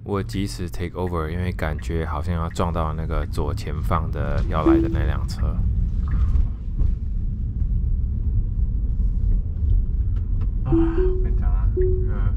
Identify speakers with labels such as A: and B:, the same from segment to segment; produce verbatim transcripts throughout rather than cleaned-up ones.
A: 我及时 take over， 因为感觉好像要撞到那个左前方的要来的那辆车。
B: 啊，我跟你讲啊，那个。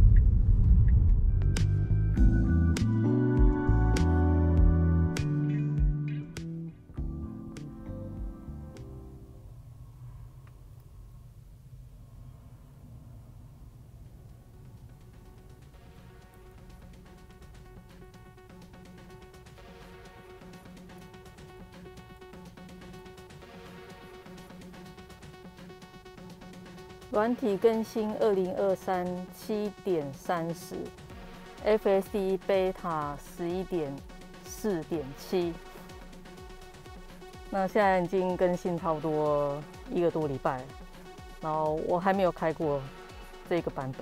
C: 软体更新二零二三七点三十 ，F S D Beta 十一点四点七。那现在已经更新差不多一个多礼拜了，然后我还没有开过这个版本。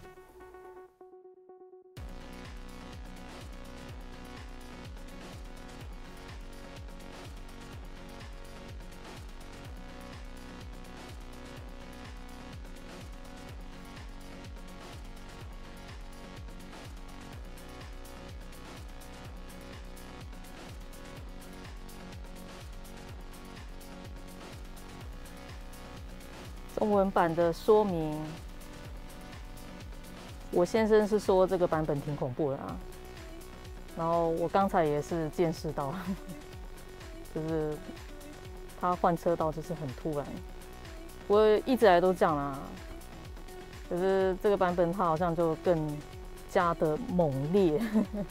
C: 中文版的说明，我先生是说这个版本挺恐怖的啊，然后我刚才也是见识到，就是他换车道就是很突然，我一直以来都这样啦，可是这个版本它好像就更加的猛烈，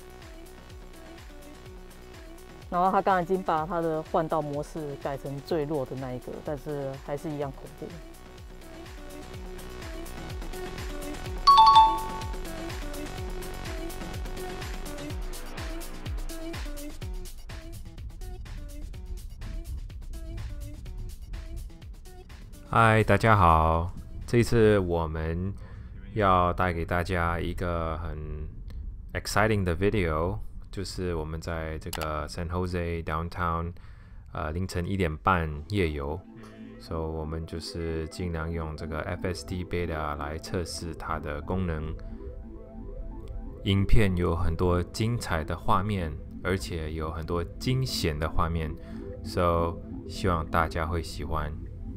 C: 然后他刚刚已经把他的换道模式改成最弱的那一个，但是还是一样恐怖。
A: 嗨，大家好！这一次我们要带给大家一个很 exciting 的 video， 就是我们在这个 San Jose downtown， 呃，凌晨一点半夜游，所以我们就是尽量用这个 F S D Beta 来测试它的功能。影片有很多精彩的画面，而且有很多惊险的画面，所以希望大家会喜欢。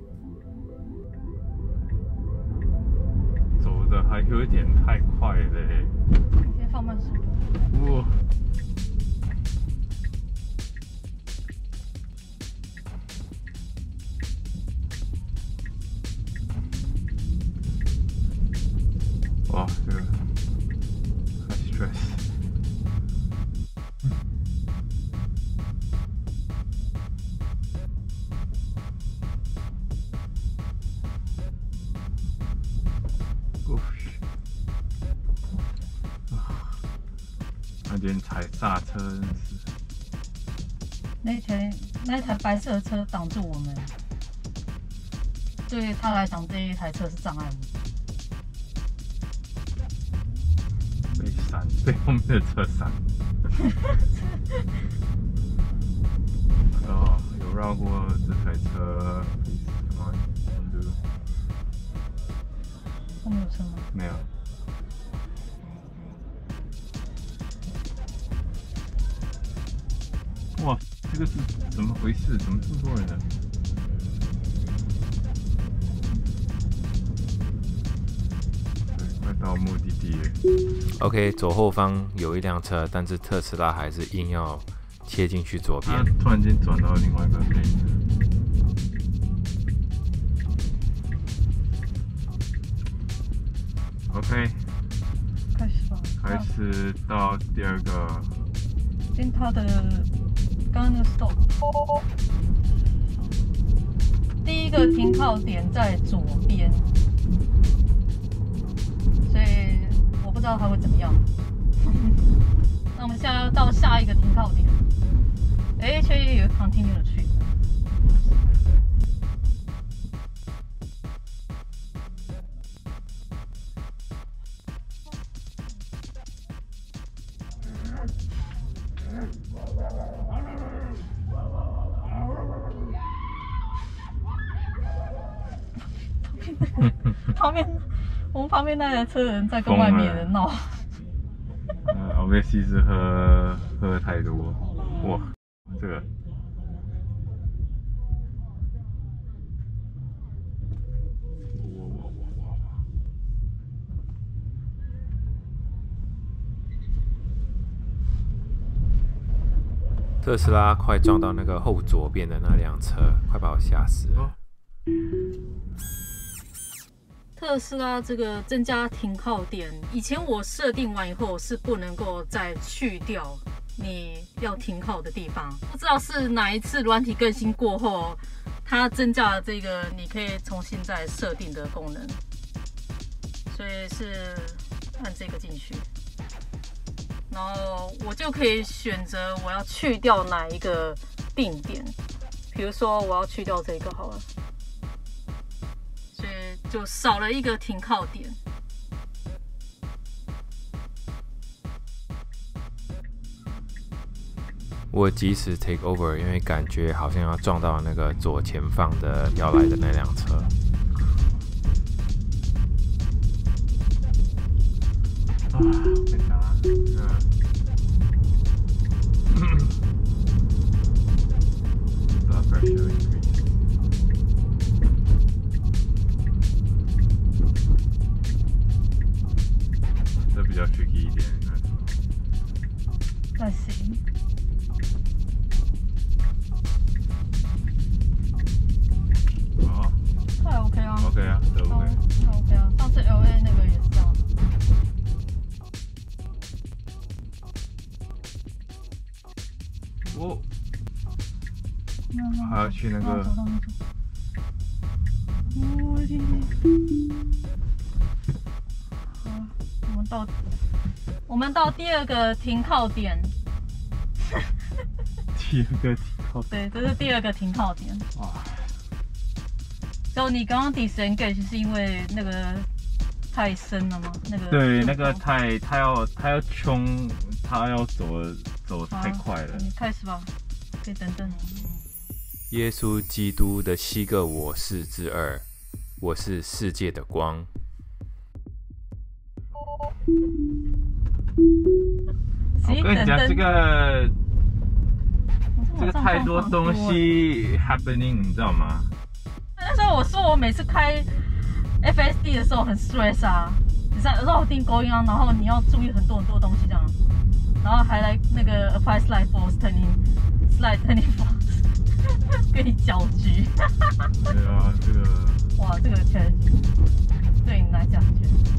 B: 走的还有一点太快了嘞，
C: 先放慢速度。
B: 哇！哇，这个太 stress。 有点踩刹车，真是。
C: 那台那一台白色的车挡住我们，对他来讲，这一台车是障碍物。
B: 被闪，被后面的车闪。哦，有绕过这台车。
C: 后面有车吗？
B: 没有。 哇，这个是怎么回事？怎么这么多人呢？对，快到目的地了。
A: OK， 左后方有一辆车，但是特斯拉还是硬要切进去左边。
B: 他突然间转到另外一个边。OK，
C: 开始吧。
B: 开始到第二个。
C: 跟他的。 刚刚那个 stop， 第一个停靠点在左边，所以我不知道它会怎么样。那我们现在要到下一个停靠点，哎，却有 continue 的去。旁边，我们旁边那台车人在跟外面人闹。
B: 呃，我被西施喝喝太多，哇，这个。
A: 特斯拉快撞到那个后左边的那辆车，快把我吓死了。
C: 特斯拉这个增加停靠点，以前我设定完以后是不能够再去掉你要停靠的地方，不知道是哪一次软体更新过后，它增加了这个你可以重新再设定的功能，所以是按这个进去。然后我就可以选择我要去掉哪一个定点，比如说我要去掉这个好了，所以就少了一个停靠点。
A: 我及时 take over， 因为感觉好像要撞到那个左前方的要来的那辆车。
B: 啊，我跟你讲啊，这个，blood pressure increase，这比较 tricky 一点，
C: 那行。
B: 好，
C: 太 OK 啊
B: ，OK 啊，都 OK。
C: 太 OK 啊，上次 L A 那个也是这样。
B: 哦，还要去那个。
C: 我的天！好，我们到，我们到第二个停靠点。
B: 第二个停靠
C: 对，这是第二个停靠点。
B: 哇！
C: 就你刚刚 disengage 是因为那个太深了吗？那个
B: 对，那个太他要他要冲，他要走走太快了。
C: 你开始吧，可以等等。
A: 耶稣基督的七个我是之二，我是世界的光。
B: 我跟你讲，这个这个太多东西 happening， 你知道吗？
C: 那时候我说我每次开 F S D 的时候很 stress 啊，你在绕定勾音啊，然后你要注意很多很多东西这样，然后还来那个 apply slide force turning slide turning force 跟你搅局。
B: 对啊，这个
C: 哇，这个 challenge 对你来讲很 challenge。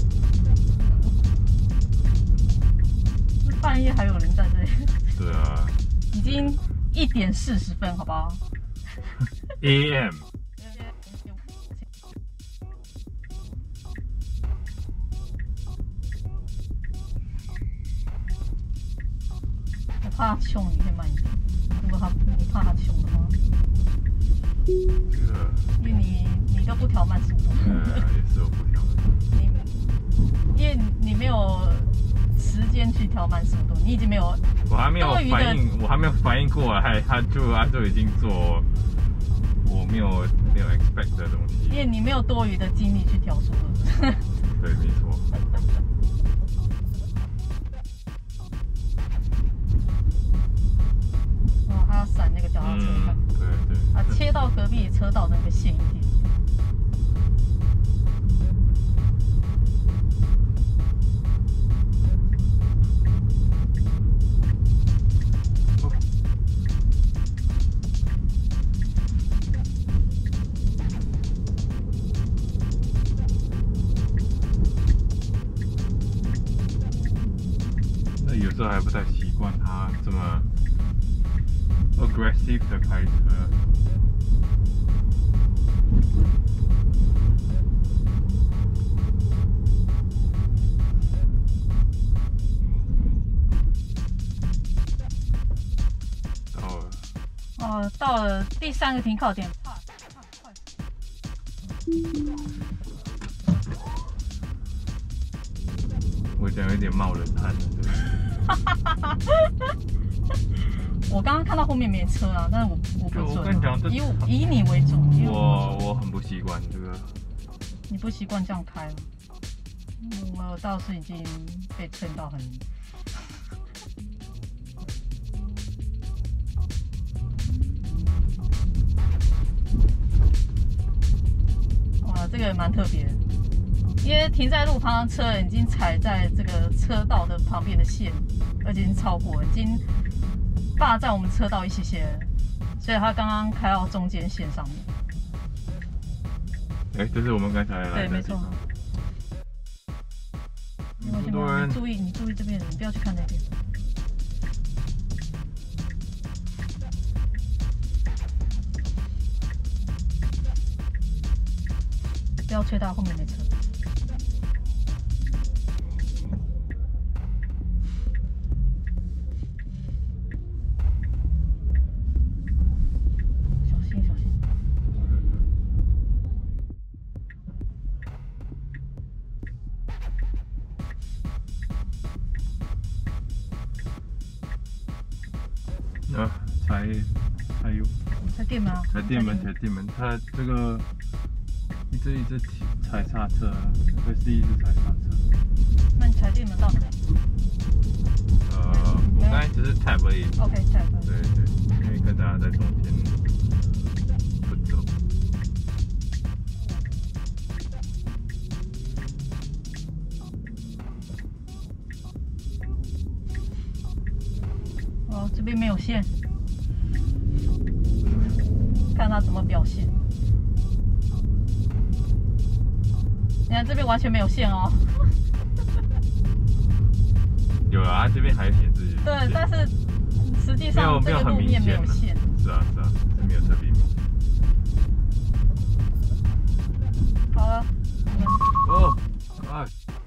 C: 半夜还有人在这里。
B: 对啊。
C: 已经一点四十分，好不好
B: ？A M。
C: 我怕他凶，你可以慢一点。如果他你怕他凶的话，
B: 这个，
C: 因为你你都不调慢速度。
B: 嗯，也是我不调的。
C: 你因为你没有时间去调慢速度，你已经没有。
B: 我还没有反应，我还没有反应过来，他就他就已经做我没有没有 expect 的东西。
C: 因为你没有多余的精力去调速度。
B: 对，没错。
C: 哦，他要闪那个脚踏车，
B: 嗯，对对。
C: 啊，切到隔壁车道的那个线一点。
B: 有时候还不太习惯他这么 aggressive 的开车。到了。
C: 哦，到了第三个停靠点。
B: 我讲有点冒冷汗了，对。
C: 我刚刚看到后面没车啊，但是我我不准、啊。
B: 我跟你讲，
C: 以以你为主。
B: 我我很不习惯这个。
C: 你不习惯这样开吗？我倒是已经被撑到很啊，这个也蛮特别的，因为停在路旁的车已经踩在这个车道的旁边的线，而且已经超过，已经霸占我们车道一些些了，所以他刚刚开到中间线上面。
B: 哎，这是我们刚才来的。
C: 对，没错。
B: 很多人
C: 你注意，你注意这边，你不要去看那边。不要吹到后面没车。小心小心。
B: 啊，踩踩油，
C: 踩电门啊！
B: 踩电门，踩电门，它这个。一直一直踩刹车，可是一直踩刹车。
C: 那你踩电门到哪里？
B: 呃，我刚才只是 tap 而已。
C: OK tap。
B: 对对，因为跟大家在中间不走。
C: 哦，这边没有线，看他怎么表现。你看这边完全没有线哦。
B: 有啊，这边还有显示。
C: 对，但是实际上这个路面没有线。
B: 是啊是啊，是没有特别明显。
C: 好了。
B: 哦啊！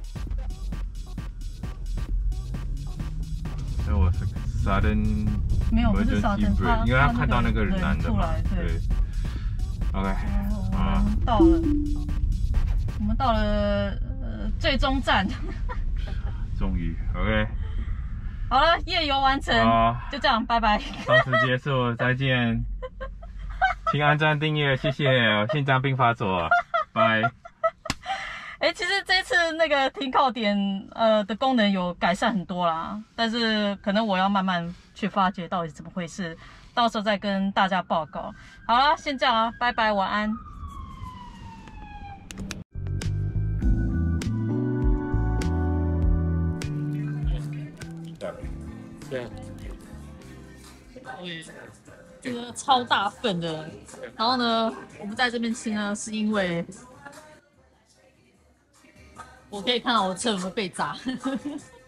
B: 那我是 sudden
C: 没有，不是 sudden， 他
B: 因为他看到那个男的嘛。对。OK。
C: 我们到了。我们到了呃最终站，
B: 终于 OK，
C: 好了，夜游完成，就这样，拜拜。
B: 到此结束，再见。请按赞订阅，谢谢。心脏病发作，拜。
C: 哎、欸，其实这次那个停靠点呃的功能有改善很多啦，但是可能我要慢慢去发掘到底怎么回事，到时候再跟大家报告。好了，先这样啊，拜拜，晚安。
B: 对，
C: 这个超大份的，然后呢，我们在这边吃呢，是因为我可以看到我的车有没有被砸。